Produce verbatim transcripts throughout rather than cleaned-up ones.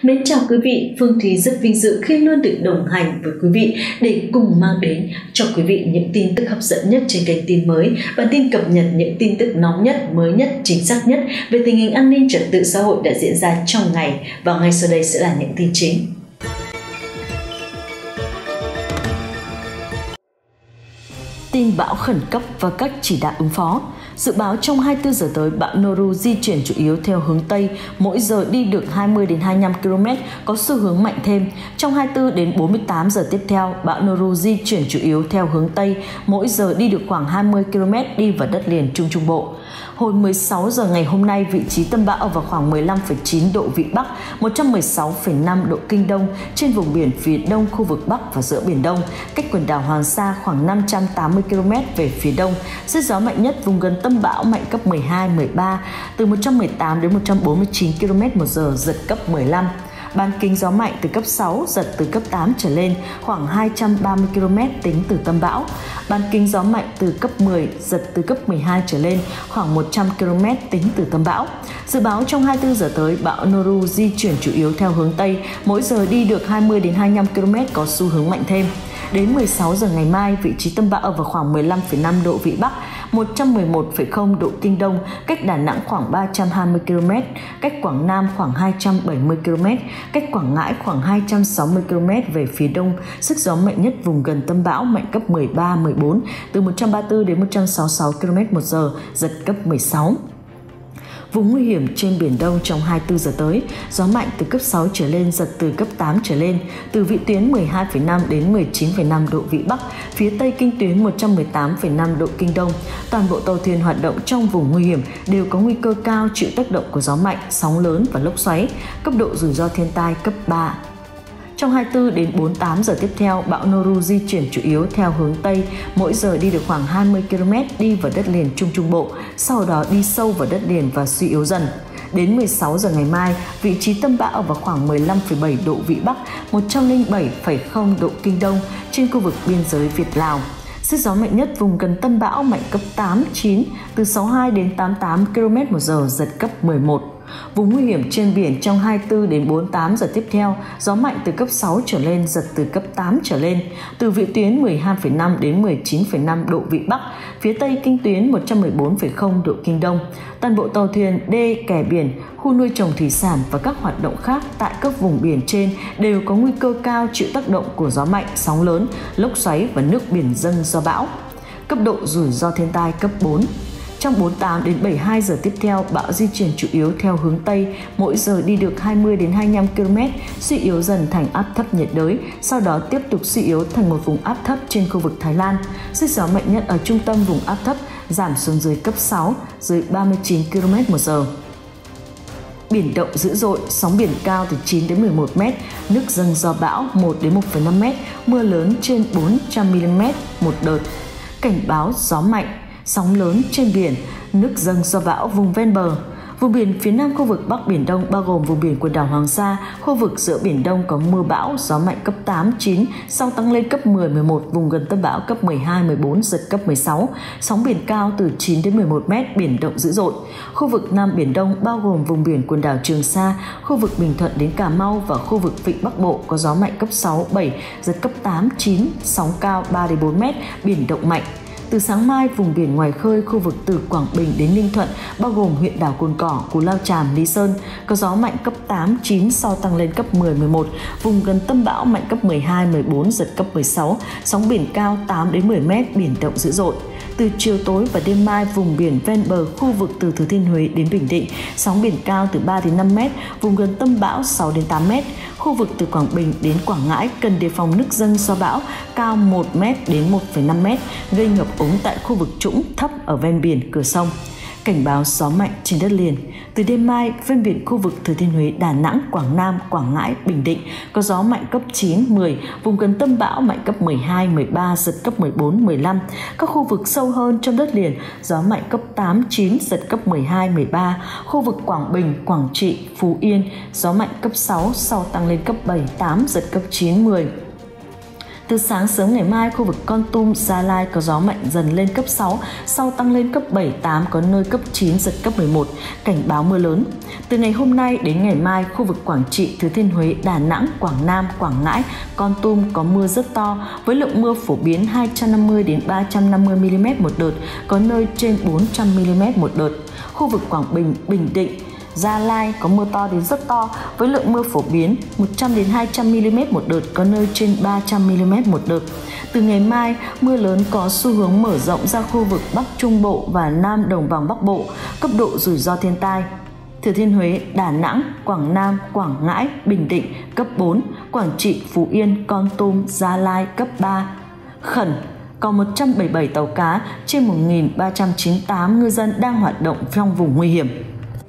Mến chào quý vị, Phương Thúy rất vinh dự khi luôn được đồng hành với quý vị để cùng mang đến cho quý vị những tin tức hấp dẫn nhất trên kênh tin mới, bản tin cập nhật những tin tức nóng nhất, mới nhất, chính xác nhất về tình hình an ninh trật tự xã hội đã diễn ra trong ngày. Và ngay sau đây sẽ là những tin chính. Tin bão khẩn cấp và các chỉ đạo ứng phó. Dự báo trong hai mươi tư giờ tới, bão Noru di chuyển chủ yếu theo hướng Tây, mỗi giờ đi được hai mươi đến hai mươi lăm ki lô mét, có xu hướng mạnh thêm. Trong hai mươi tư đến bốn mươi tám giờ tiếp theo, bão Noru di chuyển chủ yếu theo hướng Tây, mỗi giờ đi được khoảng hai mươi ki lô mét, đi vào đất liền Trung Trung Bộ. Hồi mười sáu giờ ngày hôm nay, vị trí tâm bão ở vào khoảng mười lăm phẩy chín độ Vĩ Bắc, một trăm mười sáu phẩy năm độ Kinh Đông, trên vùng biển phía đông khu vực Bắc và giữa Biển Đông, cách quần đảo Hoàng Sa khoảng năm trăm tám mươi ki lô mét về phía đông. Sức gió mạnh nhất vùng gần tâm bão mạnh cấp mười hai, mười ba, từ một trăm mười tám đến một trăm bốn mươi chín ki lô mét một giờ, giật cấp mười lăm. Bán kính gió mạnh từ cấp sáu, giật từ cấp tám trở lên, khoảng hai trăm ba mươi ki lô mét tính từ tâm bão. Bán kính gió mạnh từ cấp mười, giật từ cấp mười hai trở lên, khoảng một trăm ki lô mét tính từ tâm bão. Dự báo trong hai mươi tư giờ tới, bão Noru di chuyển chủ yếu theo hướng Tây, mỗi giờ đi được hai mươi đến hai mươi lăm ki lô mét, có xu hướng mạnh thêm. Đến mười sáu giờ ngày mai, vị trí tâm bão ở vào khoảng mười lăm phẩy năm độ Vĩ Bắc, một trăm mười một phẩy không độ Kinh Đông, cách Đà Nẵng khoảng ba trăm hai mươi ki lô mét, cách Quảng Nam khoảng hai trăm bảy mươi ki lô mét, cách Quảng Ngãi khoảng hai trăm sáu mươi ki lô mét về phía đông. Sức gió mạnh nhất vùng gần tâm bão mạnh cấp mười ba, mười bốn, từ một trăm ba mươi tư đến một trăm sáu mươi sáu ki lô mét một giờ, giật cấp mười sáu. Vùng nguy hiểm trên Biển Đông trong hai mươi tư giờ tới, gió mạnh từ cấp sáu trở lên, giật từ cấp tám trở lên, từ vĩ tuyến mười hai phẩy năm đến mười chín phẩy năm độ Vĩ Bắc, phía Tây kinh tuyến một trăm mười tám phẩy năm độ Kinh Đông. Toàn bộ tàu thuyền hoạt động trong vùng nguy hiểm đều có nguy cơ cao chịu tác động của gió mạnh, sóng lớn và lốc xoáy, cấp độ rủi ro thiên tai cấp ba. Trong hai mươi tư đến bốn mươi tám giờ tiếp theo, bão Noru di chuyển chủ yếu theo hướng Tây, mỗi giờ đi được khoảng hai mươi ki lô mét, đi vào đất liền Trung Trung Bộ, sau đó đi sâu vào đất liền và suy yếu dần. Đến mười sáu giờ ngày mai, vị trí tâm bão ở vào khoảng mười lăm phẩy bảy độ Vĩ Bắc, một trăm lẻ bảy phẩy không độ Kinh Đông, trên khu vực biên giới Việt-Lào. Sức gió mạnh nhất vùng gần tâm bão mạnh cấp tám, chín, từ sáu mươi hai đến tám mươi tám ki lô mét một giờ, giật cấp mười một. Vùng nguy hiểm trên biển trong hai mươi tư đến bốn mươi tám giờ tiếp theo, gió mạnh từ cấp sáu trở lên, giật từ cấp tám trở lên, từ vĩ tuyến mười hai phẩy năm đến mười chín phẩy năm độ Vĩ Bắc, phía Tây kinh tuyến một trăm mười bốn phẩy không độ Kinh Đông. Toàn bộ tàu thuyền, đê, kè biển, khu nuôi trồng thủy sản và các hoạt động khác tại các vùng biển trên đều có nguy cơ cao chịu tác động của gió mạnh, sóng lớn, lốc xoáy và nước biển dâng do bão. Cấp độ rủi ro thiên tai cấp bốn. Trong bốn mươi tám đến bảy mươi hai giờ tiếp theo, bão di chuyển chủ yếu theo hướng Tây, mỗi giờ đi được hai mươi đến hai mươi lăm ki lô mét, suy yếu dần thành áp thấp nhiệt đới, sau đó tiếp tục suy yếu thành một vùng áp thấp trên khu vực Thái Lan. Sức gió mạnh nhất ở trung tâm vùng áp thấp giảm xuống dưới cấp sáu, dưới ba mươi chín ki lô mét một giờ. Biển động dữ dội, sóng biển cao từ chín đến mười một mét, nước dâng do bão một đến một phẩy năm mét, mưa lớn trên bốn trăm mi li mét một đợt. Cảnh báo gió mạnh, sóng lớn trên biển, nước dâng do bão vùng ven bờ. Vùng biển phía nam khu vực Bắc Biển Đông bao gồm vùng biển quần đảo Hoàng Sa, khu vực giữa Biển Đông có mưa bão, gió mạnh cấp tám, chín, sau tăng lên cấp mười, mười một, vùng gần tâm bão cấp mười hai, mười bốn, giật cấp mười sáu, sóng biển cao từ chín đến mười một mét, biển động dữ dội. Khu vực Nam Biển Đông bao gồm vùng biển quần đảo Trường Sa, khu vực Bình Thuận đến Cà Mau và khu vực Vịnh Bắc Bộ có gió mạnh cấp sáu, bảy, giật cấp tám, chín, sóng cao ba đến bốn mét, biển động mạnh. Từ sáng mai, vùng biển ngoài khơi khu vực từ Quảng Bình đến Ninh Thuận bao gồm huyện đảo Cồn Cỏ, Cù Lao Chàm, Lý Sơn có gió mạnh cấp tám, chín, sau tăng lên cấp mười, mười một, vùng gần tâm bão mạnh cấp mười hai, mười bốn, giật cấp mười sáu, sóng biển cao tám đến mười mét, biển động dữ dội. Từ chiều tối và đêm mai, vùng biển ven bờ khu vực từ Thừa Thiên Huế đến Bình Định, sóng biển cao từ ba đến năm mét, vùng gần tâm bão sáu đến tám mét. Khu vực từ Quảng Bình đến Quảng Ngãi cần đề phòng nước dâng do bão cao một mét đến một phẩy năm mét, gây ngập úng tại khu vực trũng thấp ở ven biển, cửa sông. Cảnh báo gió mạnh trên đất liền. Từ đêm mai, ven biển khu vực Thừa Thiên Huế, Đà Nẵng, Quảng Nam, Quảng Ngãi, Bình Định có gió mạnh cấp chín, mười, vùng gần tâm bão mạnh cấp mười hai, mười ba, giật cấp mười bốn, mười lăm. Các khu vực sâu hơn trong đất liền, gió mạnh cấp tám, chín, giật cấp mười hai, mười ba. Khu vực Quảng Bình, Quảng Trị, Phú Yên, gió mạnh cấp sáu, sau tăng lên cấp bảy, tám, giật cấp chín, mười. Từ sáng sớm ngày mai, khu vực Kon Tum, Gia Lai có gió mạnh dần lên cấp sáu, sau tăng lên cấp bảy, tám, có nơi cấp chín, giật cấp mười một, cảnh báo mưa lớn. Từ ngày hôm nay đến ngày mai, khu vực Quảng Trị, Thừa Thiên Huế, Đà Nẵng, Quảng Nam, Quảng Ngãi, Kon Tum có mưa rất to với lượng mưa phổ biến hai trăm năm mươi đến ba trăm năm mươi mi-li-mét một đợt, có nơi trên bốn trăm mi-li-mét một đợt. Khu vực Quảng Bình, Bình Định, Gia Lai có mưa to đến rất to với lượng mưa phổ biến một trăm đến hai trăm mi-li-mét một đợt, có nơi trên ba trăm mi-li-mét một đợt. Từ ngày mai, mưa lớn có xu hướng mở rộng ra khu vực Bắc Trung Bộ và Nam Đồng bằng Bắc Bộ, cấp độ rủi ro thiên tai. Thừa Thiên Huế, Đà Nẵng, Quảng Nam, Quảng Ngãi, Bình Định cấp bốn, Quảng Trị, Phú Yên, Kon Tum, Gia Lai cấp ba. Khẩn, có một trăm bảy mươi bảy tàu cá trên một nghìn ba trăm chín mươi tám ngư dân đang hoạt động trong vùng nguy hiểm.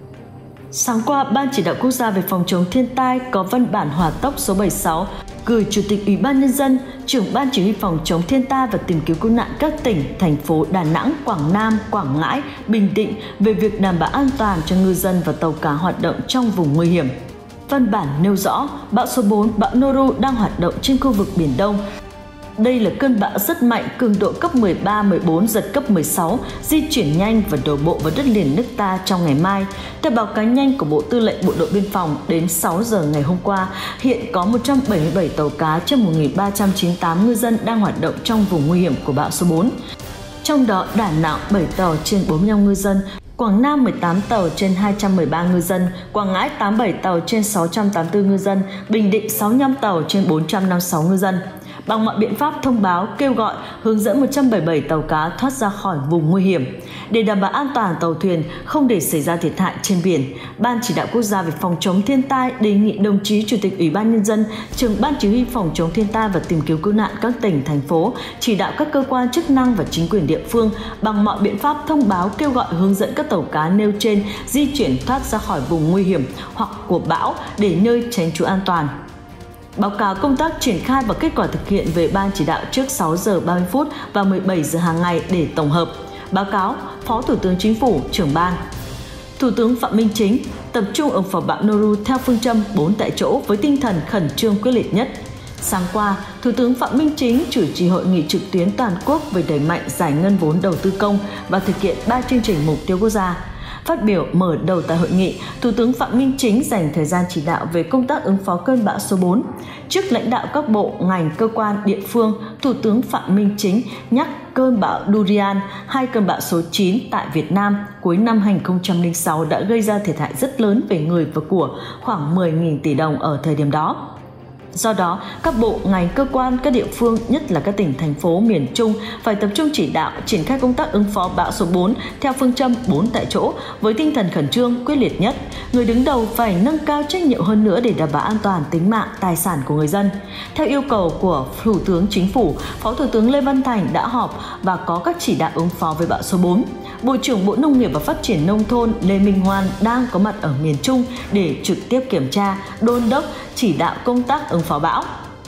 Sáng qua, Ban Chỉ đạo Quốc gia về phòng chống thiên tai có văn bản hỏa tốc số bảy mươi sáu gửi Chủ tịch Ủy ban Nhân dân, trưởng Ban Chỉ huy phòng chống thiên tai và tìm kiếm cứu nạn các tỉnh, thành phố Đà Nẵng, Quảng Nam, Quảng Ngãi, Bình Định về việc đảm bảo an toàn cho ngư dân và tàu cá hoạt động trong vùng nguy hiểm. Văn bản nêu rõ, bão số bốn, bão Noru đang hoạt động trên khu vực Biển Đông. Đây là cơn bão rất mạnh, cường độ cấp mười ba, mười bốn, giật cấp mười sáu, di chuyển nhanh và đổ bộ vào đất liền nước ta trong ngày mai. Theo báo cáo nhanh của Bộ Tư lệnh Bộ đội Biên phòng, đến sáu giờ ngày hôm qua, hiện có một trăm bảy mươi bảy tàu cá trên một nghìn ba trăm chín mươi tám ngư dân đang hoạt động trong vùng nguy hiểm của bão số bốn. Trong đó, Đà Nẵng bảy tàu trên bốn mươi lăm ngư dân, Quảng Nam mười tám tàu trên hai trăm mười ba ngư dân, Quảng Ngãi tám mươi bảy tàu trên sáu trăm tám mươi tư ngư dân, Bình Định sáu mươi lăm tàu trên bốn trăm năm mươi sáu ngư dân. Bằng mọi biện pháp thông báo, kêu gọi, hướng dẫn một trăm bảy mươi bảy tàu cá thoát ra khỏi vùng nguy hiểm. Để đảm bảo an toàn tàu thuyền, không để xảy ra thiệt hại trên biển, Ban Chỉ đạo Quốc gia về phòng chống thiên tai đề nghị đồng chí Chủ tịch Ủy ban Nhân dân, trưởng Ban Chỉ huy phòng chống thiên tai và tìm kiếm cứu nạn các tỉnh, thành phố chỉ đạo các cơ quan chức năng và chính quyền địa phương bằng mọi biện pháp thông báo, kêu gọi, hướng dẫn các tàu cá nêu trên di chuyển thoát ra khỏi vùng nguy hiểm hoặc của bão để nơi tránh trú an toàn. Báo cáo công tác triển khai và kết quả thực hiện về Ban Chỉ đạo trước sáu giờ ba mươi phút và mười bảy giờ hàng ngày để tổng hợp. Báo cáo Phó Thủ tướng Chính phủ, trưởng ban. Thủ tướng Phạm Minh Chính tập trung ứng phó bão Noru theo phương châm bốn tại chỗ với tinh thần khẩn trương quyết liệt nhất. Sáng qua, Thủ tướng Phạm Minh Chính chủ trì hội nghị trực tuyến toàn quốc về đẩy mạnh giải ngân vốn đầu tư công và thực hiện ba chương trình mục tiêu quốc gia. Phát biểu mở đầu tại hội nghị, Thủ tướng Phạm Minh Chính dành thời gian chỉ đạo về công tác ứng phó cơn bão số bốn. Trước lãnh đạo các bộ, ngành, cơ quan, địa phương, Thủ tướng Phạm Minh Chính nhắc cơn bão Durian, hay cơn bão số chín tại Việt Nam cuối năm hai nghìn không trăm lẻ sáu đã gây ra thiệt hại rất lớn về người và của, khoảng mười nghìn tỷ đồng ở thời điểm đó. Do đó, các bộ, ngành, cơ quan, các địa phương, nhất là các tỉnh, thành phố miền Trung phải tập trung chỉ đạo, triển khai công tác ứng phó bão số bốn theo phương châm bốn tại chỗ với tinh thần khẩn trương, quyết liệt nhất. Người đứng đầu phải nâng cao trách nhiệm hơn nữa để đảm bảo an toàn tính mạng, tài sản của người dân. Theo yêu cầu của Thủ tướng Chính phủ, Phó Thủ tướng Lê Văn Thành đã họp và có các chỉ đạo ứng phó với bão số bốn. Bộ trưởng Bộ Nông nghiệp và Phát triển Nông thôn Lê Minh Hoan đang có mặt ở miền Trung để trực tiếp kiểm tra, đôn đốc, chỉ đạo công tác ứng phó bão.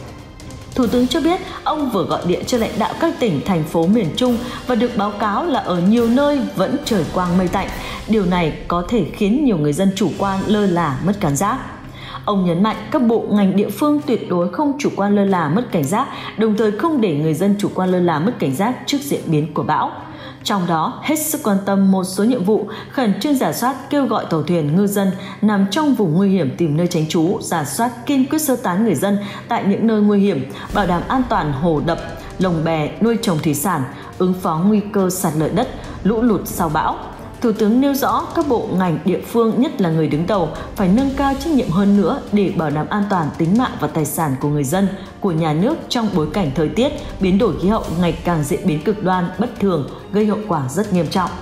Thủ tướng cho biết ông vừa gọi điện cho lãnh đạo các tỉnh, thành phố miền Trung và được báo cáo là ở nhiều nơi vẫn trời quang mây tạnh. Điều này có thể khiến nhiều người dân chủ quan, lơ là, mất cảnh giác. Ông nhấn mạnh các bộ, ngành, địa phương tuyệt đối không chủ quan, lơ là, mất cảnh giác, đồng thời không để người dân chủ quan, lơ là, mất cảnh giác trước diễn biến của bão. Trong đó, hết sức quan tâm một số nhiệm vụ, khẩn trương rà soát, kêu gọi tàu thuyền, ngư dân nằm trong vùng nguy hiểm tìm nơi tránh trú, rà soát kiên quyết sơ tán người dân tại những nơi nguy hiểm, bảo đảm an toàn hồ đập, lồng bè, nuôi trồng thủy sản, ứng phó nguy cơ sạt lở đất, lũ lụt sau bão. Thủ tướng nêu rõ các bộ, ngành, địa phương, nhất là người đứng đầu phải nâng cao trách nhiệm hơn nữa để bảo đảm an toàn tính mạng và tài sản của người dân, của nhà nước trong bối cảnh thời tiết, biến đổi khí hậu ngày càng diễn biến cực đoan, bất thường, gây hậu quả rất nghiêm trọng.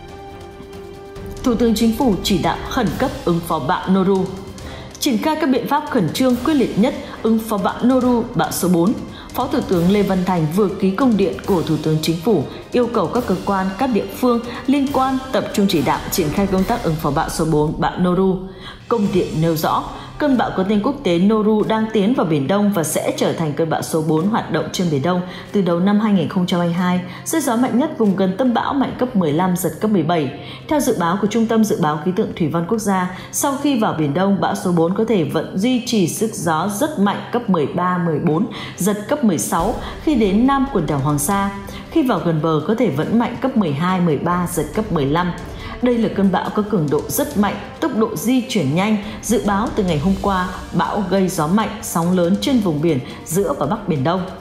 Thủ tướng Chính phủ chỉ đạo khẩn cấp ứng phó bão Noru. Triển khai các biện pháp khẩn trương, quyết liệt nhất ứng phó bão Noru, bão số bốn. Phó Thủ tướng Lê Văn Thành vừa ký công điện của Thủ tướng Chính phủ yêu cầu các cơ quan, các địa phương liên quan tập trung chỉ đạo triển khai công tác ứng phó bão số bốn, bão Noru. Công điện nêu rõ, cơn bão có tên quốc tế Noru đang tiến vào Biển Đông và sẽ trở thành cơn bão số bốn hoạt động trên Biển Đông từ đầu năm hai nghìn không trăm hai mươi hai. Sức gió mạnh nhất vùng gần tâm bão mạnh cấp mười lăm, giật cấp mười bảy. Theo dự báo của Trung tâm Dự báo Khí tượng Thủy văn Quốc gia, sau khi vào Biển Đông, bão số bốn có thể vẫn duy trì sức gió rất mạnh cấp mười ba, mười bốn, giật cấp mười sáu khi đến Nam quần đảo Hoàng Sa. Khi vào gần bờ có thể vẫn mạnh cấp mười hai, mười ba, giật cấp mười lăm. Đây là cơn bão có cường độ rất mạnh, tốc độ di chuyển nhanh. Dự báo từ ngày hôm qua, bão gây gió mạnh, sóng lớn trên vùng biển giữa và Bắc Biển Đông.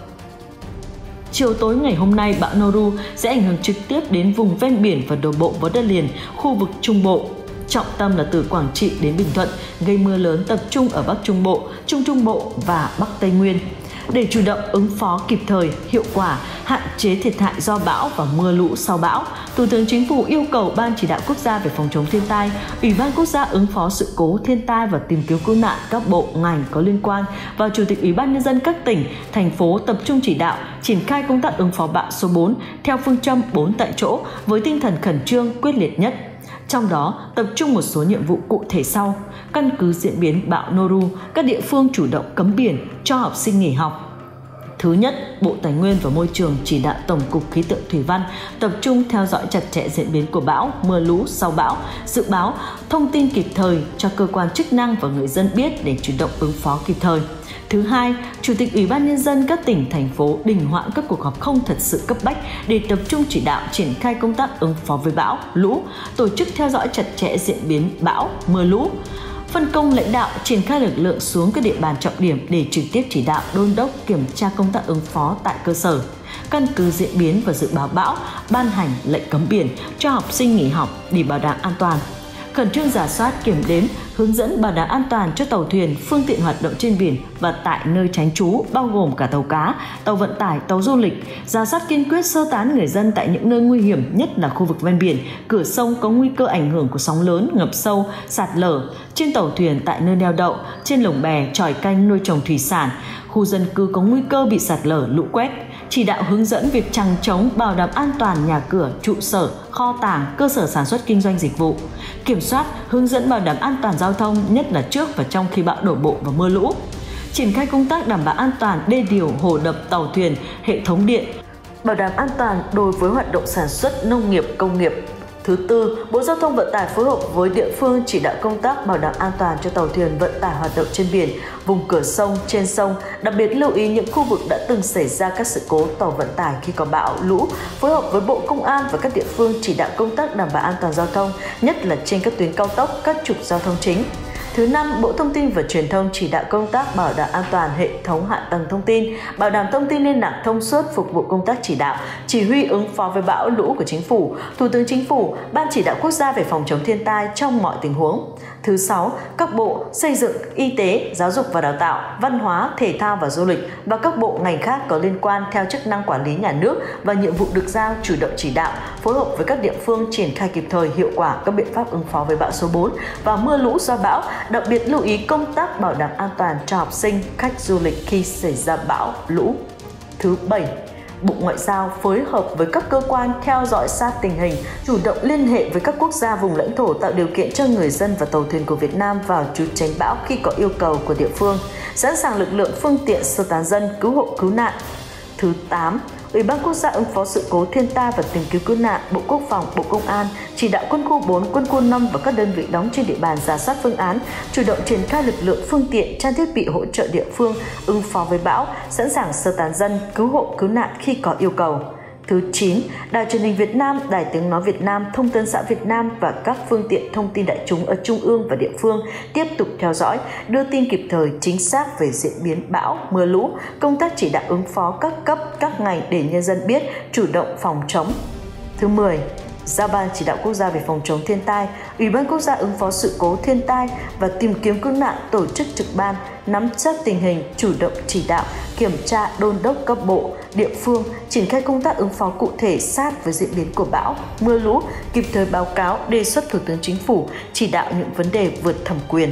Chiều tối ngày hôm nay, bão Noru sẽ ảnh hưởng trực tiếp đến vùng ven biển và đổ bộ vào đất liền, khu vực Trung Bộ. Trọng tâm là từ Quảng Trị đến Bình Thuận, gây mưa lớn tập trung ở Bắc Trung Bộ, Trung Trung Bộ và Bắc Tây Nguyên. Để chủ động ứng phó kịp thời, hiệu quả, hạn chế thiệt hại do bão và mưa lũ sau bão, Thủ tướng Chính phủ yêu cầu Ban Chỉ đạo Quốc gia về phòng chống thiên tai, Ủy ban Quốc gia ứng phó sự cố thiên tai và tìm kiếm cứu nạn, các bộ, ngành có liên quan và Chủ tịch Ủy ban Nhân dân các tỉnh, thành phố tập trung chỉ đạo, triển khai công tác ứng phó bão số bốn theo phương châm bốn tại chỗ với tinh thần khẩn trương, quyết liệt nhất. Trong đó, tập trung một số nhiệm vụ cụ thể sau. Căn cứ diễn biến bão Noru, các địa phương chủ động cấm biển, cho học sinh nghỉ học. Thứ nhất, Bộ Tài nguyên và Môi trường chỉ đạo Tổng cục Khí tượng Thủy văn tập trung theo dõi chặt chẽ diễn biến của bão, mưa lũ sau bão, dự báo, thông tin kịp thời cho cơ quan chức năng và người dân biết để chủ động ứng phó kịp thời. Thứ hai, Chủ tịch Ủy ban Nhân dân các tỉnh, thành phố đình hoãn các cuộc họp không thật sự cấp bách để tập trung chỉ đạo triển khai công tác ứng phó với bão, lũ, tổ chức theo dõi chặt chẽ diễn biến bão, mưa lũ. Phân công lãnh đạo triển khai lực lượng xuống các địa bàn trọng điểm để trực tiếp chỉ đạo, đôn đốc, kiểm tra công tác ứng phó tại cơ sở. Căn cứ diễn biến và dự báo bão, ban hành lệnh cấm biển cho học sinh nghỉ học để bảo đảm an toàn. Khẩn trương rà soát, kiểm đếm, hướng dẫn bảo đảm an toàn cho tàu thuyền, phương tiện hoạt động trên biển và tại nơi tránh trú, bao gồm cả tàu cá, tàu vận tải, tàu du lịch, rà soát kiên quyết sơ tán người dân tại những nơi nguy hiểm, nhất là khu vực ven biển, cửa sông có nguy cơ ảnh hưởng của sóng lớn, ngập sâu, sạt lở, trên tàu thuyền tại nơi neo đậu, trên lồng bè, chòi canh nuôi trồng thủy sản, khu dân cư có nguy cơ bị sạt lở, lũ quét. Chỉ đạo hướng dẫn việc chằng chống, bảo đảm an toàn nhà cửa, trụ sở, kho tàng, cơ sở sản xuất kinh doanh dịch vụ. Kiểm soát, hướng dẫn bảo đảm an toàn giao thông, nhất là trước và trong khi bão đổ bộ và mưa lũ. Triển khai công tác đảm bảo an toàn đê điều, hồ đập, tàu thuyền, hệ thống điện. Bảo đảm an toàn đối với hoạt động sản xuất, nông nghiệp, công nghiệp. Thứ tư, Bộ Giao thông Vận tải phối hợp với địa phương chỉ đạo công tác bảo đảm an toàn cho tàu thuyền vận tải hoạt động trên biển, vùng cửa sông, trên sông, đặc biệt lưu ý những khu vực đã từng xảy ra các sự cố tàu vận tải khi có bão, lũ, phối hợp với Bộ Công an và các địa phương chỉ đạo công tác đảm bảo an toàn giao thông, nhất là trên các tuyến cao tốc, các trục giao thông chính. Thứ năm, Bộ Thông tin và Truyền thông chỉ đạo công tác bảo đảm an toàn hệ thống hạ tầng thông tin, bảo đảm thông tin liên lạc thông suốt phục vụ công tác chỉ đạo, chỉ huy ứng phó với bão lũ của Chính phủ, Thủ tướng Chính phủ, Ban Chỉ đạo Quốc gia về phòng chống thiên tai trong mọi tình huống. Thứ sáu, các bộ Xây dựng, Y tế, Giáo dục và Đào tạo, Văn hóa, Thể thao và Du lịch và các bộ ngành khác có liên quan theo chức năng quản lý nhà nước và nhiệm vụ được giao chủ động chỉ đạo, phối hợp với các địa phương triển khai kịp thời hiệu quả các biện pháp ứng phó với bão số bốn và mưa lũ do bão, đặc biệt lưu ý công tác bảo đảm an toàn cho học sinh, khách du lịch khi xảy ra bão, lũ. Thứ bảy, Bộ Ngoại giao phối hợp với các cơ quan theo dõi sát tình hình, chủ động liên hệ với các quốc gia vùng lãnh thổ tạo điều kiện cho người dân và tàu thuyền của Việt Nam vào trú tránh bão khi có yêu cầu của địa phương, sẵn sàng lực lượng phương tiện sơ tán dân, cứu hộ cứu nạn. Thứ tám, Ủy ban Quốc gia ứng phó sự cố thiên tai và tìm kiếm cứu nạn, Bộ Quốc phòng, Bộ Công an chỉ đạo quân khu bốn, quân khu năm và các đơn vị đóng trên địa bàn rà soát phương án, chủ động triển khai lực lượng phương tiện, trang thiết bị hỗ trợ địa phương ứng phó với bão, sẵn sàng sơ tán dân, cứu hộ cứu nạn khi có yêu cầu. Thứ chín, Đài Truyền hình Việt Nam, Đài Tiếng nói Việt Nam, Thông tấn xã Việt Nam và các phương tiện thông tin đại chúng ở trung ương và địa phương tiếp tục theo dõi, đưa tin kịp thời, chính xác về diễn biến bão, mưa lũ, công tác chỉ đạo ứng phó các cấp, các ngành để nhân dân biết, chủ động phòng chống. Thứ mười, giao Ban Chỉ đạo Quốc gia về phòng chống thiên tai, Ủy ban Quốc gia ứng phó sự cố thiên tai và tìm kiếm cứu nạn tổ chức trực ban, nắm chắc tình hình, chủ động chỉ đạo, kiểm tra, đôn đốc các bộ, địa phương, triển khai công tác ứng phó cụ thể sát với diễn biến của bão, mưa lũ, kịp thời báo cáo, đề xuất Thủ tướng Chính phủ, chỉ đạo những vấn đề vượt thẩm quyền.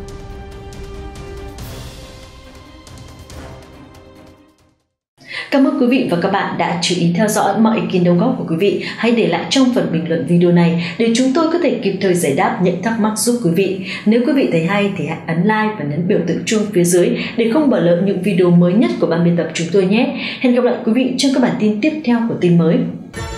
Cảm ơn ơn quý vị và các bạn đã chú ý theo dõi. Mọi ý kiến đóng góp của quý vị hãy để lại trong phần bình luận video này để chúng tôi có thể kịp thời giải đáp những thắc mắc giúp quý vị. Nếu quý vị thấy hay thì hãy ấn like và nhấn biểu tượng chuông phía dưới để không bỏ lỡ những video mới nhất của ban biên tập chúng tôi nhé. Hẹn gặp lại quý vị trong các bản tin tiếp theo của tin mới.